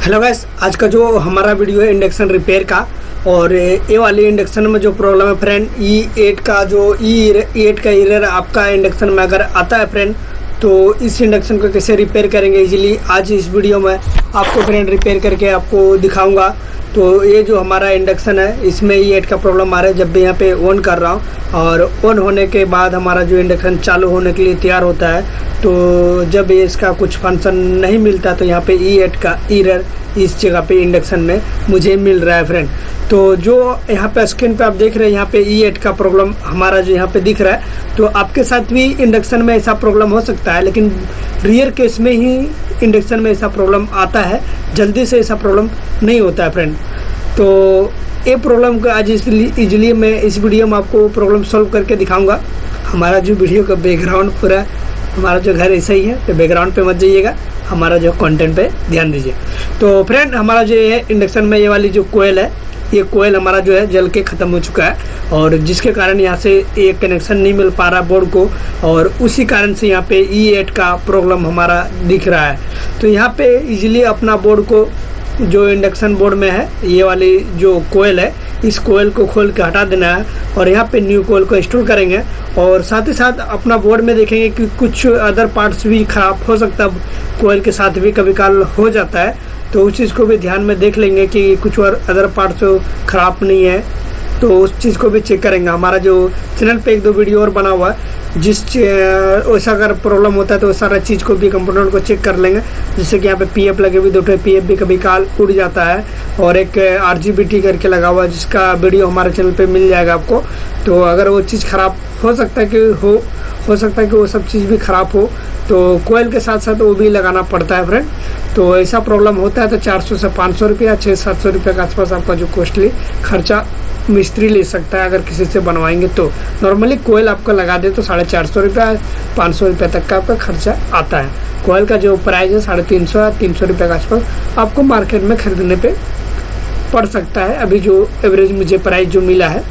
Hello guys, आज का जो हमारा वीडियो है इंडक्शन रिपेयर का। और ये वाली इंडक्शन में जो प्रॉब्लम है फ्रेंड, E8 का जो E8 का एरर आपका इंडक्शन में अगर आता है फ्रेंड, तो इस इंडक्शन को कैसे रिपेयर करेंगे इजीली आज इस वीडियो में आपको फ्रेंड रिपेयर करके आपको दिखाऊंगा। तो ये जो हमारा इंडक्शन है इसमें E8 का प्रॉब्लम आ रहा है। जब भी यहाँ पे ऑन कर रहा हूँ और ऑन होने के बाद हमारा जो इंडक्शन चालू होने के लिए तैयार होता है, तो जब इसका कुछ फंक्शन नहीं मिलता तो यहाँ पे E8 का एरर इस जगह पे इंडक्शन में मुझे मिल रहा है फ्रेंड। तो जो यहाँ पे स्क्रीन पे आप देख रहे हैं यहाँ पे E8 का प्रॉब्लम हमारा जो यहाँ पे दिख रहा है, तो आपके साथ भी इंडक्शन में ऐसा प्रॉब्लम हो सकता है, लेकिन रियर केस में ही इंडक्शन में ऐसा प्रॉब्लम आता है, जल्दी से ऐसा प्रॉब्लम नहीं होता है फ्रेंड। तो ये प्रॉब्लम को आज इजीली मैं इस वीडियो में आपको प्रॉब्लम सॉल्व करके दिखाऊंगा। हमारा जो वीडियो का बैकग्राउंड पूरा हमारा जो घर ऐसा ही है, तो बैकग्राउंड पे मत जाइएगा, हमारा जो कंटेंट पे ध्यान दीजिए। तो फ्रेंड हमारा जो है इंडक्शन में ये वाली जो कोयल है, ये कोयल हमारा जो है जल के ख़त्म हो चुका है, और जिसके कारण यहाँ से एक कनेक्शन नहीं मिल पा रहा बोर्ड को, और उसी कारण से यहाँ पे E8 का प्रॉब्लम हमारा दिख रहा है। तो यहाँ पे इजीली अपना बोर्ड को, जो इंडक्शन बोर्ड में है ये वाली जो कोयल है, इस कोयल को खोल के हटा देना है और यहाँ पे न्यू कोयल को इंस्टॉल करेंगे। और साथ ही साथ अपना बोर्ड में देखेंगे कि कुछ अदर पार्ट्स भी ख़राब हो सकता है, कोयल के साथ भी कभी काल हो जाता है, तो उस चीज़ को भी ध्यान में देख लेंगे कि कुछ और अदर पार्ट्स ख़राब नहीं है, तो उस चीज़ को भी चेक करेंगे। हमारा जो चैनल पे 1-2 वीडियो और बना हुआ है, वैसा अगर प्रॉब्लम होता है तो सारा चीज़ को भी कंपोनेंट को चेक कर लेंगे। जैसे कि यहाँ पे PF लगे हुए 2 PF भी कभी काल उड़ जाता है, और एक RGBT करके लगा हुआ है जिसका वीडियो हमारे चैनल पे मिल जाएगा आपको। तो अगर वो चीज़ ख़राब हो सकता है कि वो सब चीज़ भी ख़राब हो, तो कोयल के साथ साथ वो भी लगाना पड़ता है फ्रेंड। तो ऐसा प्रॉब्लम होता है तो 400 से 500 रुपया, 600-700 रुपये के आसपास आपका जो कॉस्टली खर्चा मिस्त्री ले सकता है अगर किसी से बनवाएंगे तो। नॉर्मली कोयल आपको लगा दे तो 450 रुपया, 500 रुपये तक का आपका खर्चा आता है। कोयल का जो प्राइस है 350-300 रुपये के आसपास आपको मार्केट में खरीदने पे पड़ सकता है, अभी जो एवरेज मुझे प्राइस जो मिला है।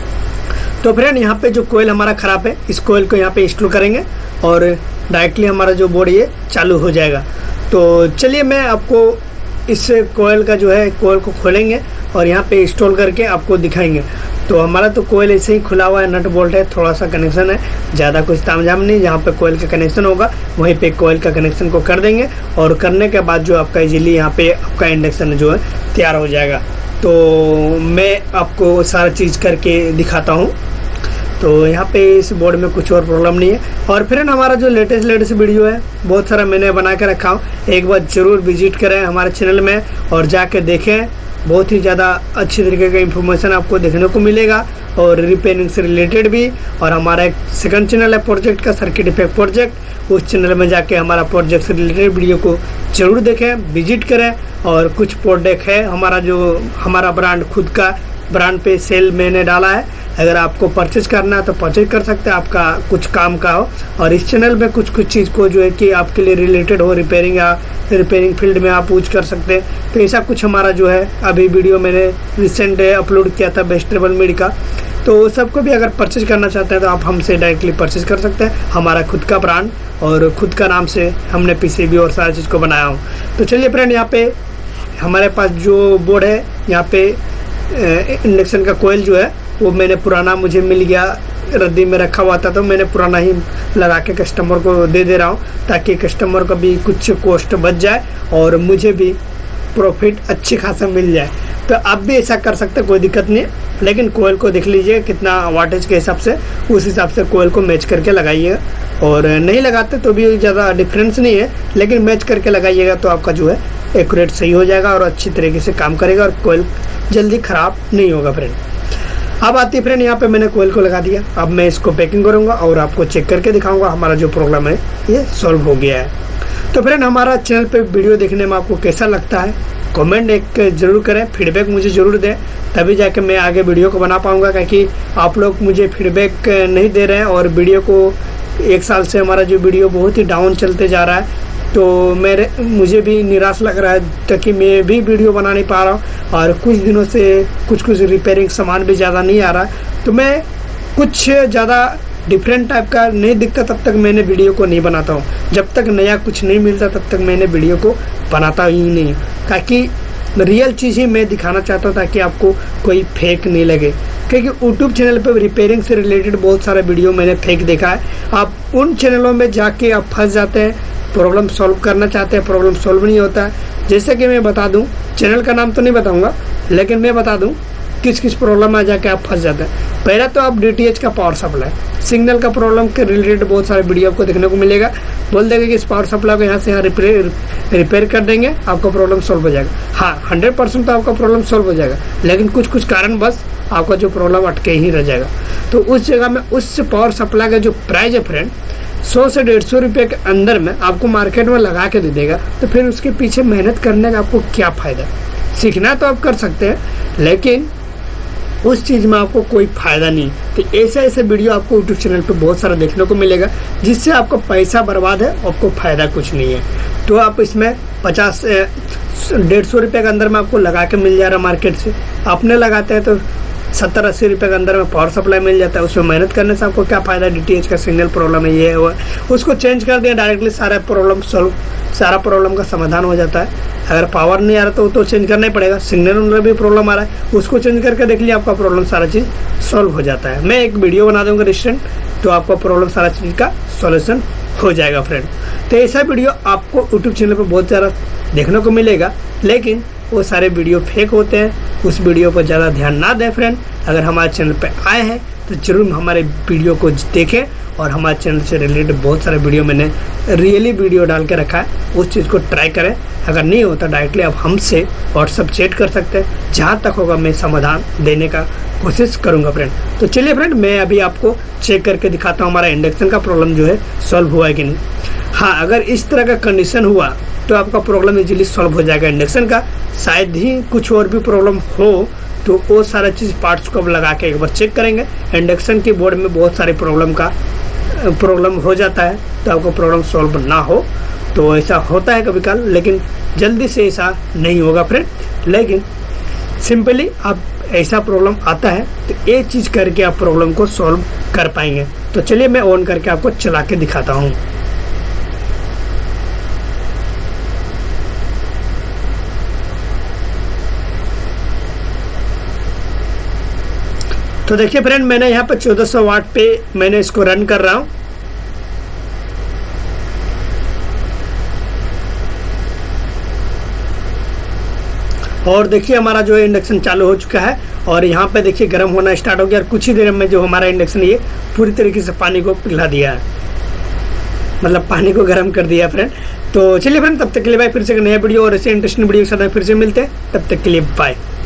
तो फ्रेंड यहाँ पे जो कोयल हमारा ख़राब है, इस कोयल को यहाँ पे इंस्टॉल करेंगे और डायरेक्टली हमारा जो बोर्ड ये चालू हो जाएगा। तो चलिए मैं आपको इस कोयल का जो है, कोयल को खोलेंगे और यहाँ पे इंस्टॉल करके आपको दिखाएंगे। तो हमारा तो कोयल ऐसे ही खुला हुआ है, नट बोल्ट है, थोड़ा सा कनेक्शन है, ज़्यादा कुछ तामझाम नहीं। जहाँ पे कोयल का कनेक्शन होगा वहीं पे कोयल का कनेक्शन को कर देंगे, और करने के बाद जो आपका इजीली यहाँ पे आपका इंडक्शन जो है तैयार हो जाएगा। तो मैं आपको सारा चीज़ करके दिखाता हूँ। तो यहाँ पे इस बोर्ड में कुछ और प्रॉब्लम नहीं है। और फिर हमारा जो लेटेस्ट वीडियो है बहुत सारा मैंने बना के रखा हूँ, एक बार ज़रूर विजिट करें हमारे चैनल में और जाके देखें। बहुत ही ज़्यादा अच्छी तरीके का इन्फॉर्मेशन आपको देखने को मिलेगा, और रिपेयरिंग से रिलेटेड भी। और हमारा एक सेकंड चैनल है प्रोजेक्ट का, सर्किट इफेक्ट प्रोजेक्ट, उस चैनल में जाके हमारा प्रोजेक्ट से रिलेटेड वीडियो को ज़रूर देखें, विजिट करें। और कुछ प्रोडक्ट है हमारा, जो हमारा ब्रांड खुद का ब्रांड पे सेल मैंने डाला है, अगर आपको परचेज करना है तो परचेज कर सकते हैं, आपका कुछ काम का हो। और इस चैनल में कुछ चीज़ को जो है कि आपके लिए रिलेटेड हो, रिपेयरिंग या रिपेयरिंग फील्ड में आप यूज कर सकते हैं। तो ऐसा कुछ हमारा जो है अभी वीडियो मैंने रिसेंट अपलोड किया था वेजिटेबल मीट का, तो सबको भी अगर परचेज करना चाहते हैं तो आप हमसे डायरेक्टली परचेज कर सकते हैं। हमारा खुद का ब्रांड और खुद का नाम से हमने PCB और सारी चीज़ को बनाया हूँ। तो चलिए फ्रेंड, यहाँ पे हमारे पास जो बोर्ड है, यहाँ पे इंडक्शन का कोयल जो है वो मैंने पुराना मुझे मिल गया, रद्दी में रखा हुआ था, तो मैंने पुराना ही लगा के कस्टमर को दे रहा हूँ, ताकि कस्टमर को भी कुछ कॉस्ट बच जाए और मुझे भी प्रॉफिट अच्छी खासा मिल जाए। तो आप भी ऐसा कर सकते हैं, कोई दिक्कत नहीं है। लेकिन कोयल को देख लीजिए कितना वाटेज के हिसाब से, उस हिसाब से कोयल को मैच करके लगाइएगा। और नहीं लगाते तो भी ज़्यादा डिफरेंस नहीं है, लेकिन मैच करके लगाइएगा तो आपका जो है एक्यूरेट सही हो जाएगा और अच्छी तरीके से काम करेगा, और कोयल जल्दी ख़राब नहीं होगा फ्रेंड। अब आती है फ्रेंड, यहाँ पे मैंने कोयल को लगा दिया। अब मैं इसको पैकिंग करूँगा और आपको चेक करके दिखाऊंगा हमारा जो प्रॉब्लम है ये सॉल्व हो गया है। तो फ्रेंड हमारा चैनल पे वीडियो देखने में आपको कैसा लगता है कमेंट एक ज़रूर करें, फीडबैक मुझे ज़रूर दें, तभी जाके मैं आगे वीडियो को बना पाऊँगा। क्योंकि आप लोग मुझे फीडबैक नहीं दे रहे हैं, और वीडियो को 1 साल से हमारा जो वीडियो बहुत ही डाउन चलते जा रहा है, तो मुझे भी निराश लग रहा है, ताकि मैं भी वीडियो बना नहीं पा रहा हूँ। और कुछ दिनों से कुछ रिपेयरिंग सामान भी ज़्यादा नहीं आ रहा, तो मैं कुछ ज़्यादा डिफरेंट टाइप का नहीं दिखता तब तक मैंने वीडियो को नहीं बनाता हूँ। जब तक नया कुछ नहीं मिलता तब तक मैंने वीडियो को बनाता ही नहीं। ताकि रियल चीज़ ही मैं दिखाना चाहता हूँ, ताकि आपको कोई फेक नहीं लगे। क्योंकि यूट्यूब चैनल पे रिपेयरिंग से रिलेटेड बहुत सारा वीडियो मैंने फेक देखा है। आप उन चैनलों में जाके आप फंस जाते हैं, प्रॉब्लम सॉल्व करना चाहते हैं, प्रॉब्लम सॉल्व नहीं होता है। जैसे कि मैं बता दूं, चैनल का नाम तो नहीं बताऊंगा, लेकिन मैं बता दूं किस किस प्रॉब्लम में जाके आप फंस जाते हैं। पहला तो आप DTH का पावर सप्लाई, सिग्नल का प्रॉब्लम के रिलेटेड बहुत सारे वीडियो आपको देखने को मिलेगा। बोल देंगे कि इस पावर सप्लाई को यहाँ से यहाँ रिपेयर कर देंगे, आपका प्रॉब्लम सॉल्व हो जाएगा। हाँ, 100% तो आपका प्रॉब्लम सॉल्व हो जाएगा, लेकिन कुछ कुछ कारण बस आपका जो प्रॉब्लम अटके ही रह जाएगा। तो उस जगह में उस पावर सप्लाई का जो प्राइस है फ्रेंड 100 से 150 रुपये के अंदर में आपको मार्केट में लगा के दे देगा, तो फिर उसके पीछे मेहनत करने का आपको क्या फ़ायदा। सीखना तो आप कर सकते हैं, लेकिन उस चीज़ में आपको कोई फ़ायदा नहीं। तो ऐसे ऐसे वीडियो आपको यूट्यूब चैनल पे बहुत सारा देखने को मिलेगा, जिससे आपका पैसा बर्बाद है, आपको फ़ायदा कुछ नहीं है। तो आप इसमें 50 150 रुपये के अंदर में आपको लगा के मिल जा रहा है मार्केट से। आपने लगाते हैं तो 70-80 रुपये के अंदर में पावर सप्लाई मिल जाता है। उसमें मेहनत करने से आपको क्या फ़ायदा। DTH का सिग्नल प्रॉब्लम है, ये हुआ, उसको चेंज कर दिया डायरेक्टली, सारा प्रॉब्लम का समाधान हो जाता है। अगर पावर नहीं आ रहा तो चेंज करना ही पड़ेगा। सिग्नल में भी प्रॉब्लम आ रहा है, उसको चेंज करके देख लिया, आपका प्रॉब्लम सारा चीज़ सॉल्व हो जाता है। मैं एक वीडियो बना दूंगा रिसेंट, तो आपका प्रॉब्लम सारा चीज़ का सॉल्यूशन हो जाएगा फ्रेंड। तो ऐसा वीडियो आपको यूट्यूब चैनल पर बहुत ज़्यादा देखने को मिलेगा, लेकिन वो सारे वीडियो फेक होते हैं। उस वीडियो पर ज़्यादा ध्यान ना दें फ्रेंड। अगर हमारे चैनल पे आए हैं तो जरूर हमारे वीडियो को देखें, और हमारे चैनल से रिलेटेड बहुत सारे वीडियो मैंने रियली वीडियो डाल के रखा है, उस चीज़ को ट्राई करें। अगर नहीं होता डायरेक्टली आप हमसे व्हाट्सअप चैट कर सकते हैं, जहाँ तक होगा मैं समाधान देने का कोशिश करूँगा फ्रेंड। तो चलिए फ्रेंड, मैं अभी आपको चेक करके दिखाता हूँ हमारा इंडक्शन का प्रॉब्लम जो है सॉल्व हुआ है कि नहीं। हाँ, अगर इस तरह का कंडीशन हुआ तो आपका प्रॉब्लम इजीली सॉल्व हो जाएगा इंडक्शन का। शायद ही कुछ और भी प्रॉब्लम हो तो वो सारा चीज़ पार्ट्स को अब लगा के एक बार चेक करेंगे। इंडक्शन की बोर्ड में बहुत सारे प्रॉब्लम हो जाता है, तो आपको प्रॉब्लम सॉल्व ना हो तो ऐसा होता है कभी कभार, लेकिन जल्दी से ऐसा नहीं होगा फ्रेंड। लेकिन सिंपली आप ऐसा प्रॉब्लम आता है तो ये चीज़ करके आप प्रॉब्लम को सॉल्व कर पाएंगे। तो चलिए मैं ऑन करके आपको चला के दिखाता हूँ। तो देखिए फ्रेंड, मैंने यहाँ पर 1400 वाट पे मैंने इसको रन कर रहा हूँ। और देखिए हमारा जो है इंडक्शन चालू हो चुका है, और यहाँ पे देखिए गर्म होना स्टार्ट हो गया, और कुछ ही देर में जो हमारा इंडक्शन ये पूरी तरीके से पानी को पिघला दिया है, मतलब पानी को गर्म कर दिया फ्रेंड। तो चलिए फ्रेंड, तब तक के लिए बाय। फिर से एक नया वीडियो और ऐसे इंटरेस्टिंग वीडियो के साथ फिर से मिलते हैं, तब तक के लिए बाय।